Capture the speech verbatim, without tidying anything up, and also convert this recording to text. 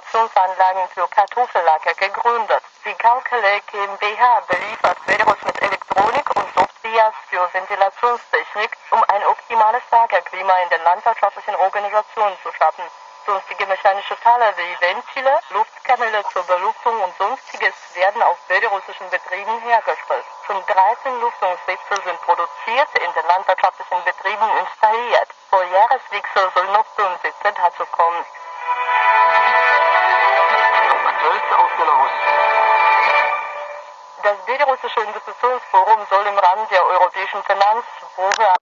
Produktionsanlagen für Kartoffellager gegründet. Die Kaukele GmbH beliefert Bedros mit Elektronik und Software für Ventilationstechnik, um ein optimales Lagerklima in der landwirtschaftlichen Organisation zu schaffen. Sonstige mechanische Teile wie Ventile, Luftkanäle zur Belüftung und sonstiges werden auf belarussischen Betrieben hergestellt. Schon dreizehn Lüftungssitze sind produziert, in den landwirtschaftlichen Betrieben installiert. Vor Jahreswechsel soll noch fünf Sitze dazu kommen. Aktuellste aus Belarus. Das belarussische Investitionsforum soll im Rahmen der europäischen Finanzwoche